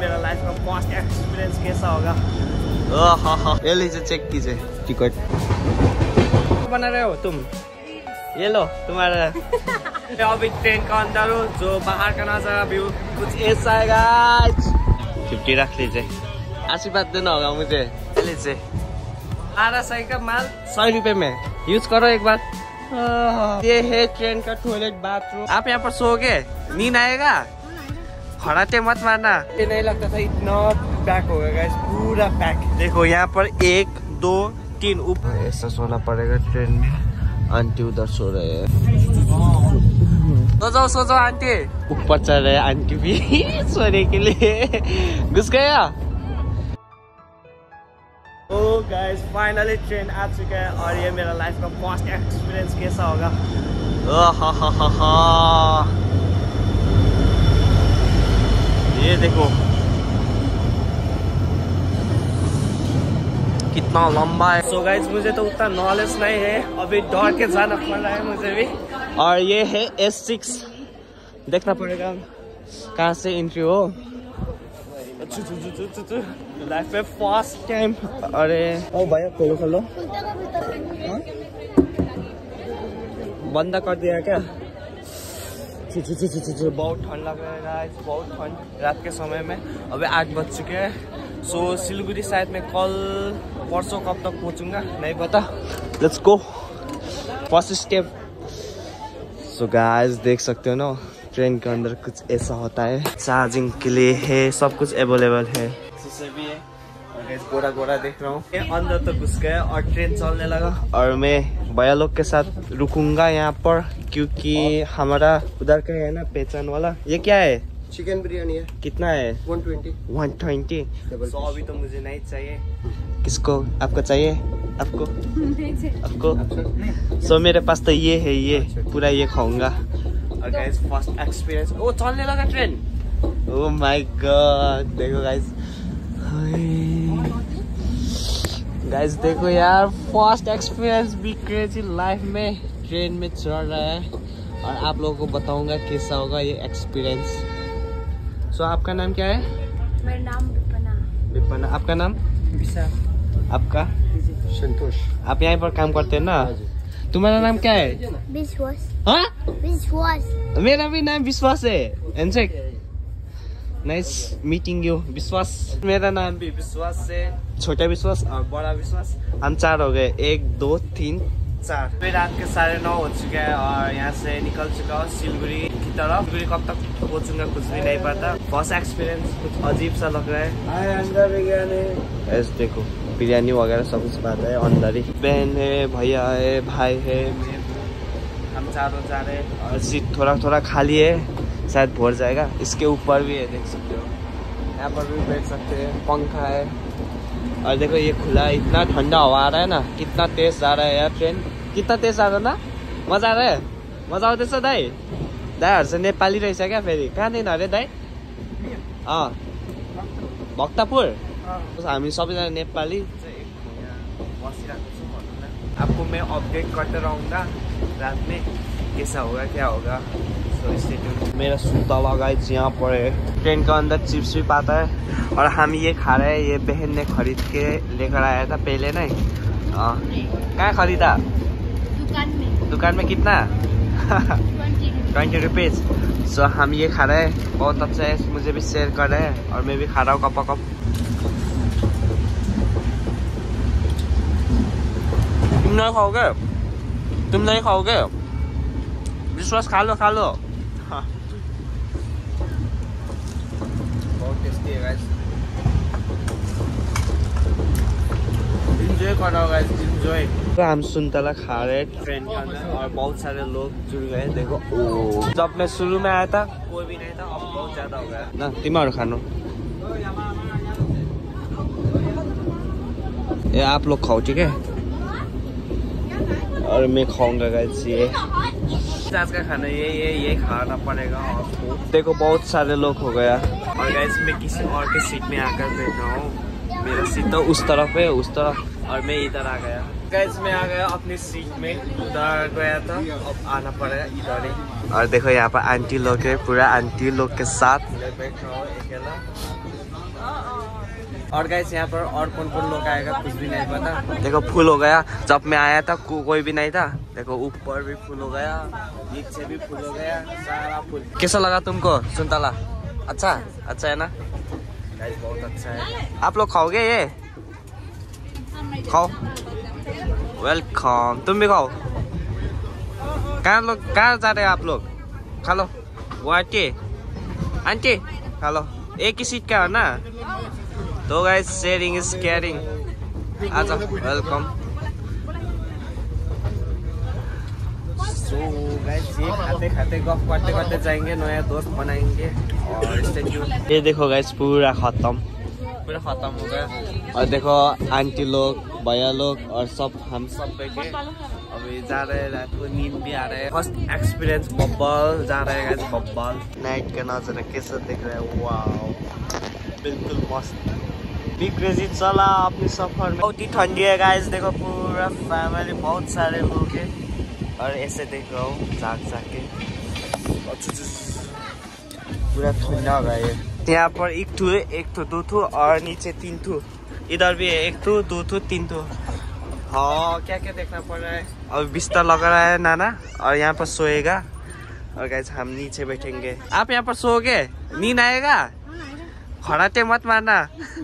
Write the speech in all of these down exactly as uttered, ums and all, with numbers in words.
मेरा लाइफ का first experience कैसा होगा। ये लीजिए, चेक कीजिए टिकट। बना रहे हो तुम? ये लो तुम्हारा। अभी ट्रेन का अंदर हूँ, जो बाहर का नजारा व्यू कुछ ऐसा है गाइस। फिफ्टी रख लीजिए, आशीर्वाद देना होगा मुझे। ले लीजिए, आधा सही का माल सौ रुपए में यूज करो एक बार। ये है ट्रेन का टॉयलेट बाथरूम। आप यहाँ पर सोओगे, नींद आएगा, खड़ाटे मत मारना। ये नहीं लगता था इतना पैक होगा गाइस, पूरा पैक। देखो यहाँ पर एक दो तीन ऊपर ऐसा सोना पड़ेगा ट्रेन में। आंटी उधर सो रहे हैं। सो जाओ सो जाओ आंटी। ऊपर चल रहे आंटी भी सोने के लिए। घुस गया। ओ गाइस, फाइनली ट्रेन आ चुका है और ये मेरा लाइफ का फर्स्ट एक्सपीरियंस कैसा होगा। ये देखो कितना लंबा है। सो so गाइस, मुझे तो उतना नॉलेज नहीं है, अभी दौड़ के जाना पड़ रहा है मुझे भी। और ये है एस सिक्स, देखना पड़ेगा कहाँ से एंट्री हो। लाइफ में फर्स्ट टाइम। अरे ओ भैया खोलो खोलो, बंद कर दिया क्या? बहुत ठंड लग रहा है गाइस, बहुत ठंड रात के समय में। अभी आठ बज चुके हैं। सो सिलगुड़ी शायद मैं कल परसों कब तक पहुंचूंगा नहीं पता। Let's go, first step. So guys देख सकते हो ना, ट्रेन के अंदर कुछ ऐसा होता है। चार्जिंग के लिए है, सब कुछ अवेलेबल है। शीशे भी है और गोरा गोरा देख रहा हूँ। अंदर तो घुस गया और ट्रेन चलने लगा। और मैं भैया लोग के साथ रुकूंगा यहाँ पर, क्योंकि हमारा उधर का है ना पहचान वाला। ये क्या है? चिकन बिरयानी है। कितना है? One twenty. One twenty. So अभी तो मुझे नहीं चाहिए। किसको? आपको चाहिए? आपको आपको सो so, मेरे पास तो ये है, ये पूरा ये खाऊंगा। और गाइस फर्स्ट एक्सपीरियंस। ओ चलने लगा ट्रेन। ओह माय गॉड, देखो गाइस। गाइस देखो यार, फर्स्ट एक्सपीरियंस भी क्रेजी लाइफ में ट्रेन में चढ़ रहा है। और आप लोगों को बताऊंगा कैसा होगा ये एक्सपीरियंस। सो so, आपका नाम क्या है? मेरा नाम विपना। विपना। आपका नाम? विशाल। आपका? संतोष। आप यहाँ पर काम करते हैं ना? तुम्हारा नाम क्या है? विश्वास। हाँ? विश्वास। मेरा भी नाम विश्वास है। एंजेक, नाइस मीटिंग यू विश्वास। मेरा नाम भी विश्वास है, छोटा विश्वास और बड़ा विश्वास। हम चार हो गए, एक दो तीन चार। फिर रात के साढ़े नौ हो चुके हैं और यहाँ से निकल चुका हूँ सिलगुड़ी की तरफ। सिलगुड़ी कब तक पहुँचूंगा कुछ भी नहीं पता। फर्स्ट एक्सपीरियंस कुछ अजीब सा लग रहा है। ऐसे देखो बिरयानी वगैरह सब कुछ बात है अंदर ही। बहन है, भैया है, भाई है, हम चारों जा रहे हैं। और सीट थोड़ा थोड़ा खाली है, शायद भर जाएगा। इसके ऊपर भी है, देख सकते हो। यहाँ पर भी बैठ सकते हैं, पंखा है। और देखो ये खुला है, इतना ठंडा हवा आ रहा है ना। कितना तेज जा रहा है यार ट्रेन, कितना तेज आ रहा है ना। मजा आ रहा है, मजा आउँदैछ दाई। दाईहरू चाहिँ नेपाली रहेछ क्या फेरि। कहाँदेखि अरे दाई? अँ भक्तपुर। हामी सबैजना नेपाली। आपको मैं अपडेट करते रहूँगा रात में कैसा होगा क्या होगा। So stay tuned. मेरा सूता लगाइज यहाँ पर है। ट्रेन का अंदर चिप्स भी पाता है और हम ये खा रहे हैं। ये बहन ने खरीद के लेकर आया था पहले नहीं। कहाँ खरीदा? दुकान में। दुकान में कितना? Twenty rupees. सो हम ये खा रहे हैं, बहुत अच्छा है। मुझे भी शेयर कर रहे हैं और मैं भी खा रहा हूँ कप कप। तुम नहीं खाओगे? तुम नहीं खाओगे? विश्वास खा लो, खा लो। हाँ। बहुत टेस्टी है गाइस। एंजॉय कर रहा हूँ गाइस, एंजॉय। तो हम सुनतला खा रहे ट्रेन के अंदर और बहुत सारे लोग जुड़ गए। देखो ओ, जब मैं शुरू में आया था कोई भी नहीं था, अब बहुत ज्यादा हो गया ना। तिमीहरू खानु? ये आप लोग खाओ ठीक है, और मैं खाऊंगा गाइस। ये आज का खाना ये ये ये खाना पड़ेगा आपको। देखो बहुत सारे लोग हो गया। और गाइस मैं किसी और के सीट में आकर बैठ रहा हूँ। मेरा सीट तो उस तरफ है, उस तरफ, और मैं इधर आ गया। गाइस मैं आ गया अपनी सीट में, उधर गया था, अब आना पड़ेगा इधर ही। और देखो यहाँ पर आंटी लोग है, पूरा आंटी लोग के साथ मैं बैठ रहा हूँ अकेला। और गाइस यहाँ पर और कौन कौन लोग आएगा कुछ भी नहीं पता। देखो फुल हो गया, जब मैं आया था को, कोई भी नहीं था। देखो ऊपर भी फुल हो गया, नीचे भी फुल हो गया, सारा फुल। कैसा लगा तुमको सुनतला? अच्छा अच्छा है ना गाइस, बहुत अच्छा है। आप लोग खाओगे ये? खाओ, वेलकम। तुम भी खाओ। कहाँ लोग कहाँ जा रहे हैं आप लोग? खा लो। गुवाहाटी आंटी खा लो, एक ही सीट का है ना। तो गाइस शेयरिंग इज केयरिंग। आ जाओ, वेलकम। सो गाइस ये खाते खाते गप करते करते जाएंगे, नया दोस्त बनाएंगे और स्टे ट्यून। ये देखो गाइस पूरा खत्म, पूरा खत्म हो गया। और देखो आंटी लोग, भैया लोग और सब हम सब बैठे अभी जा रहे हैं। रात को नींद भी आ रहा है। फर्स्ट एक्सपीरियंस बब्बल जा रहे हैं गाइस, बब्बल। नाइट का नजारा कैसा दिख रहा है? वाओ बिल्कुल मस्त। भी क्रेजी चला अपने सफर में। बहुत ही ठंडी है गाइस, देखो पूरा फैमिली, बहुत सारे लोग हैं। और ऐसे देख रहा हूँ जाग जाग के, पूरा ठंडा हो गया ये। यहाँ पर एक ठू एक ठू दो ठू और नीचे तीन ठू, इधर भी है एक ठू दो ठू तीन ठू। हाँ क्या क्या देखना पड़ रहा है। और बिस्तर लगा रहा है नाना और यहाँ पर सोएगा। और गाइस हम नीचे बैठेंगे। आप यहाँ पर सोओगे? नींद आएगा? खड़ाटे मत मारना।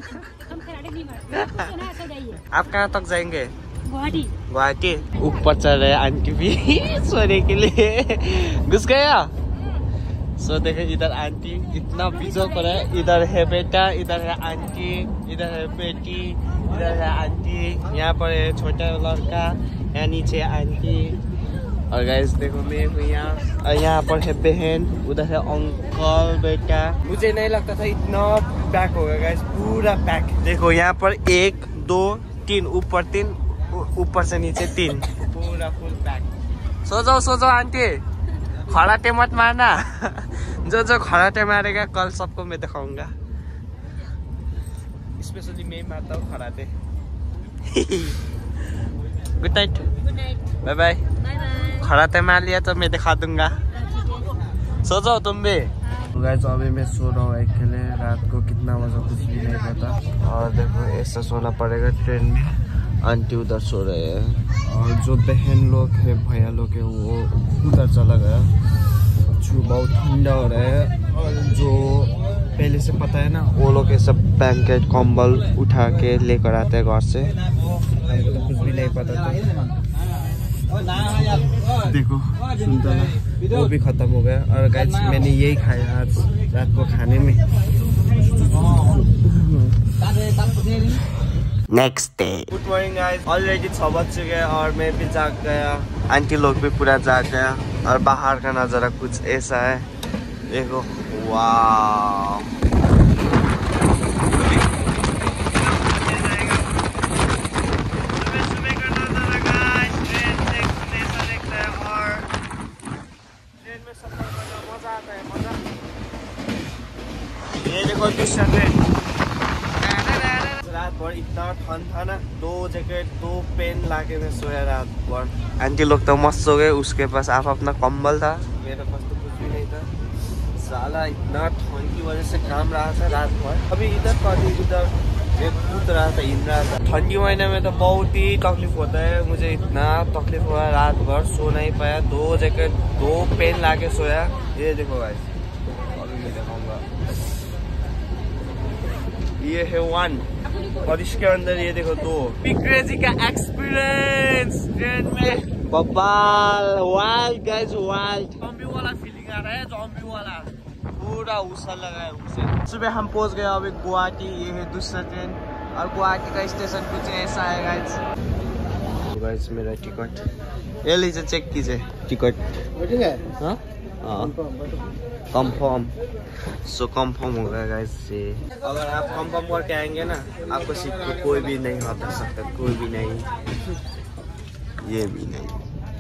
आप कहाँ तक जाएंगे? गुवाहाटी। गुवाहाटी ऊपर चल रहे आंटी भी सोने के लिए। घुस गया। सो देखो इधर आंटी इतना बिजो कर है। इधर है बेटा, इधर है आंटी, इधर है बेटी, इधर है आंटी, यहाँ पर है छोटा लड़का, यहाँ नीचे आंटी। और गाइस देखो मैं हूँ यहाँ, और यहाँ पर है बहन, उधर है अंकल बेटा। मुझे नहीं लगता था इतना पैक होगा गाइस, पूरा पैक। देखो यहाँ पर एक दो तीन, ऊपर तीन, ऊपर से नीचे तीन, पूरा फुल पैक। सो जाओ सो जाओ आंटी, खड़ाटे मत मारना। जो जो खड़ाटे मारेगा कल सबको मैं दिखाऊंगा। स्पेशली मैं मारता हूँ खड़ाटे। Good night, bye bye. खड़ाटे मार लिया तो मैं दिखा दूंगा। सो जाओ तुम भी। तो गाइस अभी मैं सो रहा हूँ अकेले। रात को कितना बजा कुछ भी नहीं पता। और देखो ऐसा सोना पड़ेगा ट्रेन में। आंटी उधर सो रहे हैं और जो बहन लोग है भैया लोग है वो उधर चला गया। बहुत ठंडा हो रहा है। और जो पहले से पता है ना वो लोग ये सब ब्लैंकेट कंबल उठा के लेकर आते हैं घर से। हमको तो कुछ भी नहीं पता था। देखो सुनतला वो भी खत्म हो गया। और गाइस मैंने यही खाया आज रात को खाने में। Next day. Good morning guys, already छह बज चुके हैं और मैं भी जाग गया। आंटी लोग भी पूरा जाग गया। और बाहर का नज़ारा कुछ ऐसा है, देखो वाह। सुबह का नज़ारा गाइस, ट्रेन से ऐसा दिखता है और ट्रेन में सफर करना मजा आता है, मजा। ये देखो दृश्य ट्रेन। रात भर इतना ठंड था ना, दो जैकेट दो पेन लाके मैं सोया रात भर। आंटी लोग तो मस्त सो गए, उसके पास आप अपना कंबल था, मेरे पास तो कुछ भी नहीं था। साला इतना ठंड की वजह से काम रहा था रात भर। अभी इधर कभी इधर कूद रहा था, हिल रहा था। ठंडी महीने में तो बहुत ही तकलीफ होता है। मुझे इतना तकलीफ हुआ रात भर, सो नहीं पाया। दो जैकेट दो पेन लाके सोया। ये देखो गाइस, अभी मैं दिखाऊंगा। ये है वन और इसके अंदर ये देखो दो। बिग क्रेजी का एक्सपीरियंस ट्रेन में, बब्बाल वाइल्ड गाइस, वाइल्ड ज़ॉम्बी वाला फीलिंग आ रहा है, ज़ॉम्बी वाला पूरा उछल लगा है उसे। सुबह हम पहुंच गए अभी गुवाहाटी। ये है दूसरा ट्रेन और गुवाहाटी का स्टेशन कुछ ऐसा है गाइस। तो गाइस मेरा टिकट ये लीजिए, चेक कीजिए टिकट। हाँ कंफर्म। सो कंफर्म हो गया गाइस से। अगर आप कंफर्म करके आएंगे ना, आपको सीट को कोई भी नहीं हटा सकता, कोई भी नहीं, ये भी नहीं।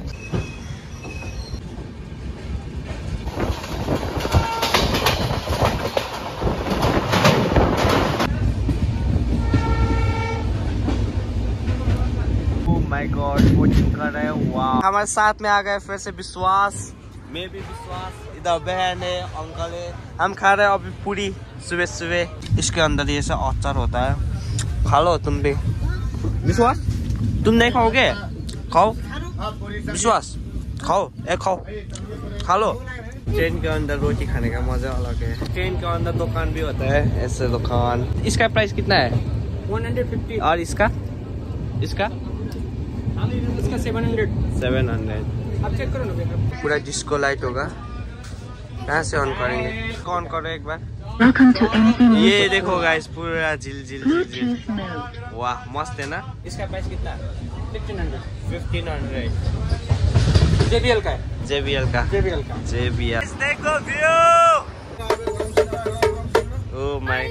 ओह माय गॉड, बोटिंग कर रहे हैं। वाह, हमारे साथ में आ गए फिर से विश्वास। मैं भी विश्वास। इधर बहन है, अंकल है। हम खा रहे हैं अभी पूरी सुबह सुबह। इसके अंदर ये सब अचार होता है, खा लो तुम भी। विश्वास तुम नहीं खाओगे? खाओ विश्वास, खाओ एक खाओ, खा लो। ट्रेन के अंदर रोटी खाने का मजा अलग है। ट्रेन के अंदर दुकान भी होता है, ऐसे दुकान। इसका प्राइस कितना है? One hundred fifty. और इसका इसका इसका सेवन हंड्रेड। Seven hundred. आप चेक करो ना भैया। पूरा डिस्को लाइट होगा। कहाँ से ऑन करेंगे? ऑन करो एक बार। ये देखो गाइस, पूरा झिल झिल झिल झिल। वाह मस्त है ना। इसका प्राइस कितना है? Fifteen hundred. Fifteen hundred. JBL का है। जेबीएल का। जेबीएल का। जेबीएल। देखो व्यू। Oh my.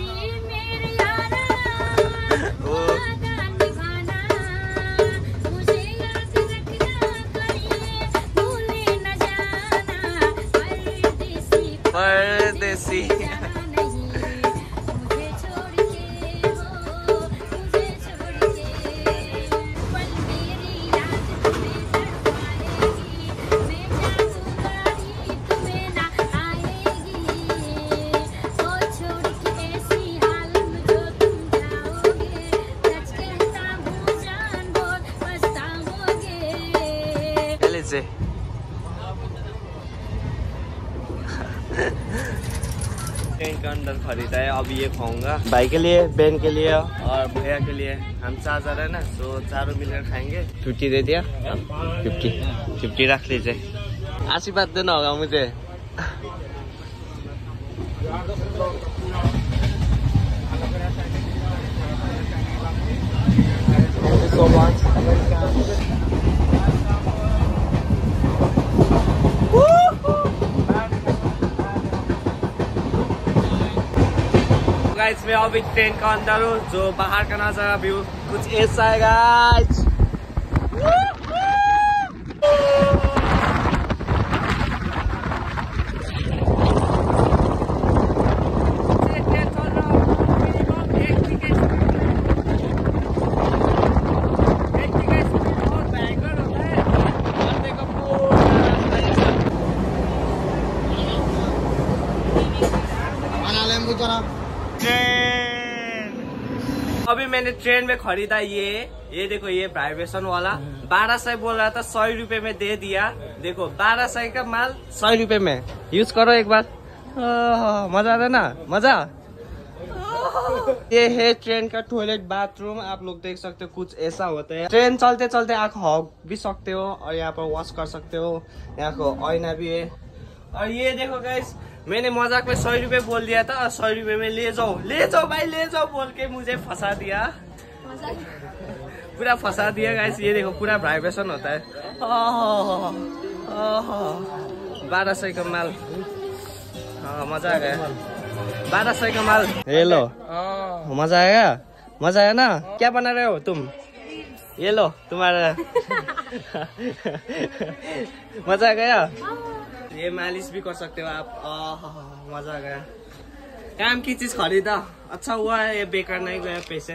परदेसी। से ट्रेन के अंदर खरीदा है, अब ये खाऊंगा। भाई के लिए, बहन के लिए और भैया के लिए। हम चार जन है ना, तो चारों मिलकर खाएंगे। फिफ्टी दे दिया, फिफ्टी फिफ्टी रख लीजिए। आशीर्वाद देना होगा मुझे। Thank you so much. Guys मैं अभी ट्रेन का अंदर हूँ, जो बाहर का नजारा व्यू कुछ ऐसा है गाइस। अभी मैंने ट्रेन में खरीदा ये ये देखो, ये वाइब्रेशन वाला बारह सौ बोल रहा था, सौ रुपए में दे दिया। देखो बारह सौ का माल सौ रुपए में। यूज करो एक बार, मजा आता है ना, मजा। ये है ट्रेन का टॉयलेट बाथरूम। आप लोग देख सकते हो कुछ ऐसा होता है। ट्रेन चलते चलते आप हॉग भी सकते हो और यहाँ पर वॉश कर सकते हो। यहाँ को आईना भी है। और ये देखो गाइस, मैंने मजाक में सौ रुपए बोल दिया था और सौ रुपए में ले जाओ ले जाओ भाई ले जाओ बोल के मुझे फंसा दिया, पूरा फंसा दिया गाइस। ये देखो पूरा वाइब्रेशन होता है। बारह सौ का माल, हाँ मजा आ गया। बारह सौ का माल, ये लो, मजा आएगा, मजा आया ना। क्या बना रहे हो तुम? ये लो तुम्हारा। मजा आ गया। ये मालिश भी कर सकते हो आप। आह मजा आ गया। काम की चीज खरीदा, अच्छा हुआ है, ये बेकार नहीं गया पैसे।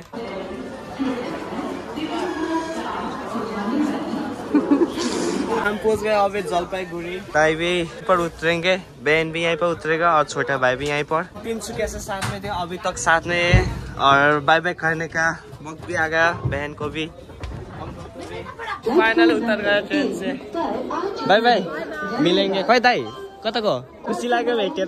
हम पहुंच गए अभी जलपाईगुड़ी। भाई भी पर उतरेंगे, बहन भी यहीं पर उतरेगा और छोटा भाई भी यहीं पर। तिनसुकिया से साथ में थे, अभी तक साथ में है। और बाय बाय करने का वक्त भी आ गया, बहन को भी। फाइनल उतर गया ट्रेन से। बाय बाय, मिलेंगे। खोइ दाइ कताको? खुसी लाग्यो भेटेर।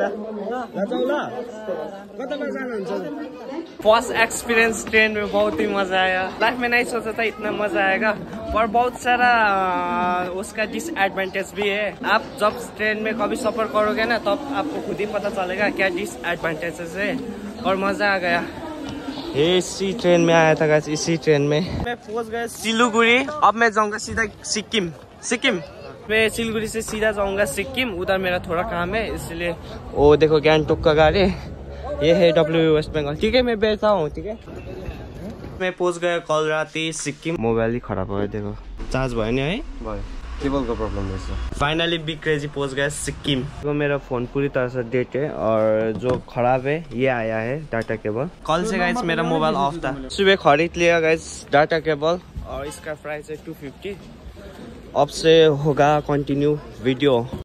फर्स्ट एक्सपीरियंस ट्रेन में बहुत ही मजा आया। लाइफ में नहीं सोचा था इतना मजा आएगा, पर बहुत सारा उसका डिसएडवांटेज भी है। आप जब ट्रेन में कभी सफर करोगे ना, तब आपको खुद ही पता चलेगा क्या डिसएडवांटेजेस है। और मजा आ गया। इसी ट्रेन में आया था गाइस, इसी ट्रेन में मैं पहुंच गया सिलीगुड़ी। अब मैं जाऊंगा सीधा सिक्किम। सिक्किम मैं सिलीगुड़ी से सीधा जाऊंगा सिक्किम, उधर मेरा थोड़ा काम है इसलिए। ओ देखो गान्तोक का गाड़ी, ये है डब्ल्यू वेस्ट बंगाल। ठीक है मैं बैठा हूँ, ठीक है। मैं पहुंच गया कल राती सिक्किम। मोबाइल ही खराब भयो, देखो चार्ज भयो नि है, भयो केबलको प्रॉब्लम रहेछ। फाइनली बिग क्रेजी पहुंच गया सिक्किम। तो मेरा फोन पूरी तरह से डेड है और जो खराब है ये आया है डाटा केबल। कल से गाइस मेरा मोबाइल ऑफ था, सुबह खरीद लिया गाइस डाटा केबल और इसका प्राइस है टू फिफ्टी। अब से होगा कंटिन्यू वीडियो।